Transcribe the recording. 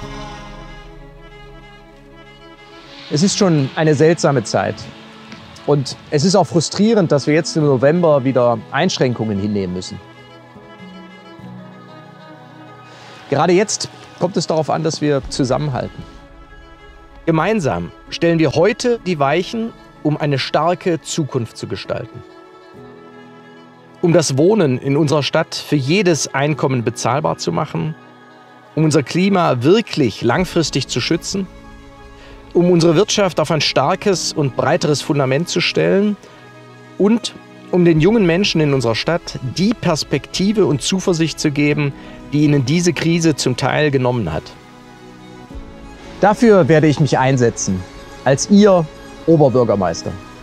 Es ist schon eine seltsame Zeit. Und es ist auch frustrierend, dass wir jetzt im November wieder Einschränkungen hinnehmen müssen. Gerade jetzt kommt es darauf an, dass wir zusammenhalten. Gemeinsam stellen wir heute die Weichen, um eine starke Zukunft zu gestalten. Um das Wohnen in unserer Stadt für jedes Einkommen bezahlbar zu machen, um unser Klima wirklich langfristig zu schützen, um unsere Wirtschaft auf ein starkes und breiteres Fundament zu stellen und um den jungen Menschen in unserer Stadt die Perspektive und Zuversicht zu geben, die ihnen diese Krise zum Teil genommen hat. Dafür werde ich mich einsetzen, als Ihr Oberbürgermeister.